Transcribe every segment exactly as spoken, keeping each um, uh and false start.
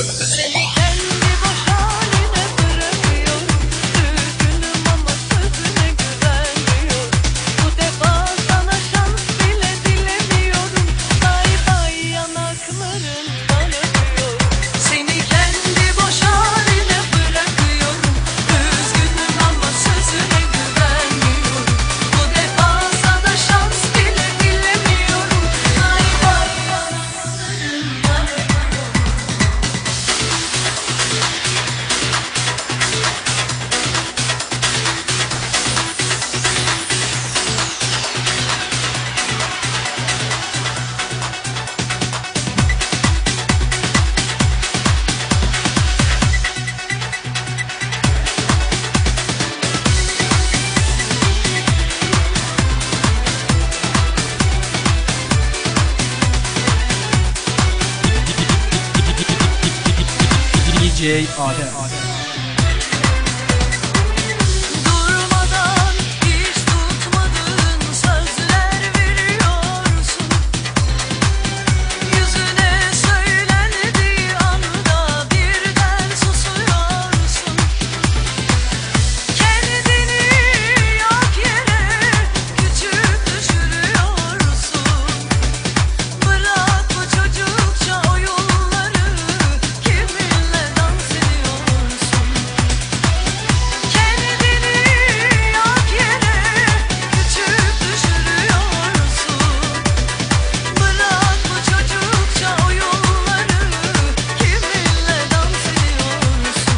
Seni kendi boş haline bırakıyorum. Üzgünüm ama sözüne güvenmiyorum. Bu defa sana şans bile dilemiyorum. Bay bay yanaklarından öpüyorum. Seni kendi boş haline bırakıyorum. Üzgünüm ama sözüne güvenmiyorum. Bu defa sana şans bile dilemiyorum. Bay bay yanaklarından öpüyorum. D J Adem. Durmadan hiç tutmadığın sözler veriyorsun. Yüzüne söylendiği anda birden susuyorsun. Kendini yok yere küçük düşürüyorsun. Bırak bu çocukça oyunları, kiminle dans ediyorsun? Kendini yok yere küçük düşürüyorsun. Bırak bu çocukça oyunları, kiminle dans ediyorsun?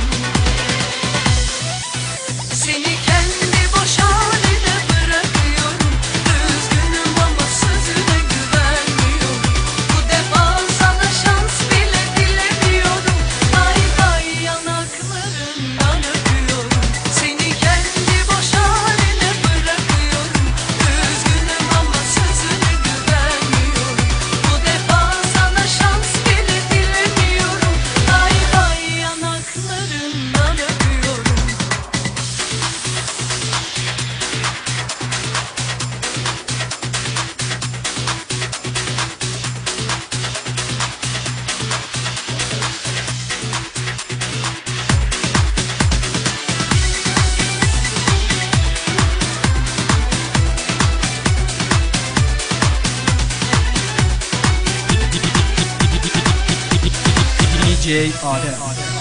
Seni kendi boş haline bırakıyorum. Üzgünüm ama sözüne güvenmiyorum. Bu defa sana şans bile dilemiyorum. Bay bay yanaklarından öpüyorum. Seni kendi boş haline bırakıyorum. Üzgünüm ama sözüne güvenmiyorum. Bu defa sana şans bile dilemiyorum. Bay bay yanaklarından öpüyorum. D J Adem.